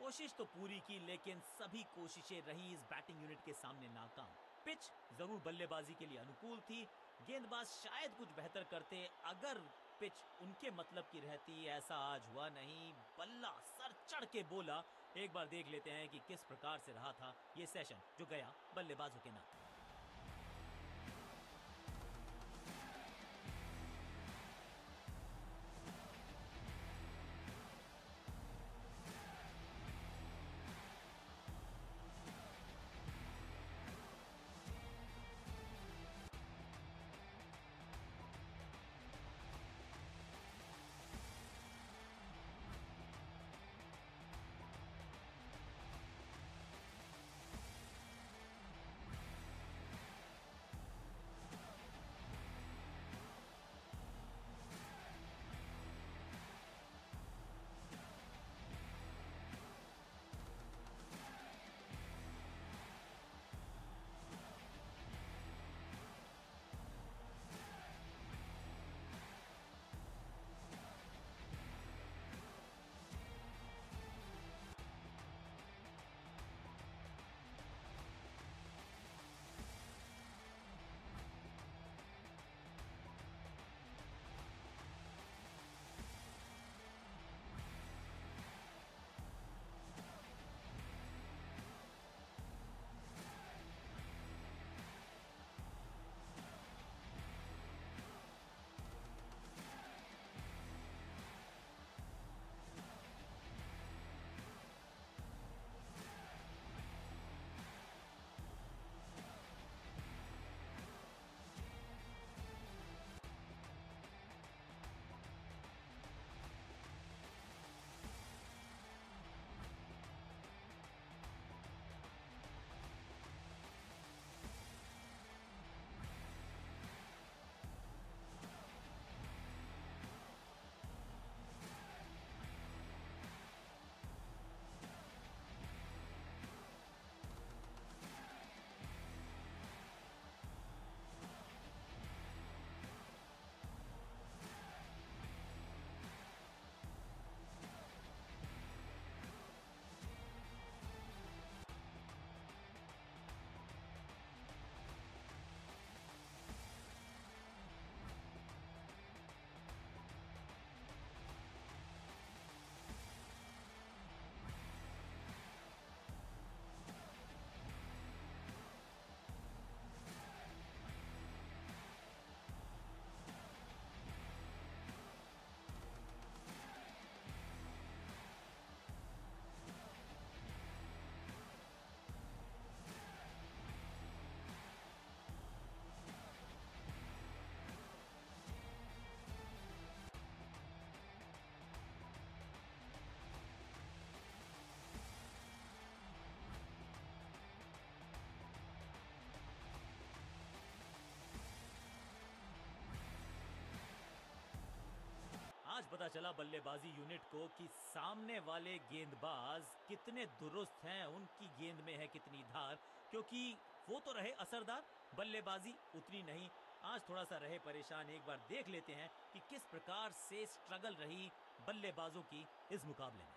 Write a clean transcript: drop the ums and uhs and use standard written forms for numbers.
कोशिश तो पूरी की, लेकिन सभी कोशिशें रही इस बैटिंग यूनिट के सामने नाकाम। पिच जरूर बल्लेबाजी के लिए अनुकूल थी, गेंदबाज शायद कुछ बेहतर करते अगर पिच उनके मतलब की रहती। ऐसा आज हुआ नहीं, बल्ला सर चढ़ के बोला। एक बार देख लेते हैं कि किस प्रकार से रहा था ये सेशन जो गया बल्लेबाजों के नाम। आज पता चला बल्लेबाजी यूनिट को कि सामने वाले गेंदबाज कितने दुरुस्त हैं, उनकी गेंद में है कितनी धार, क्योंकि वो तो रहे असरदार, बल्लेबाजी उतनी नहीं। आज थोड़ा सा रहे परेशान। एक बार देख लेते हैं कि किस प्रकार से स्ट्रगल रही बल्लेबाजों की इस मुकाबले में।